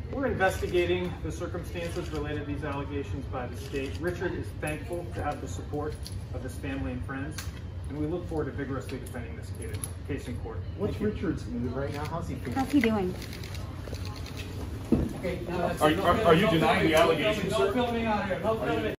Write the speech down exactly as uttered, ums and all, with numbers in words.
We're investigating the circumstances related to these allegations by the state. Richard is thankful to have the support of his family and friends, and we look forward to vigorously defending this case in court. What's Richard's mood right now? How's he feeling? How's he doing? Okay, are, are, are you denying the allegations, sir? No filming out here. No filming.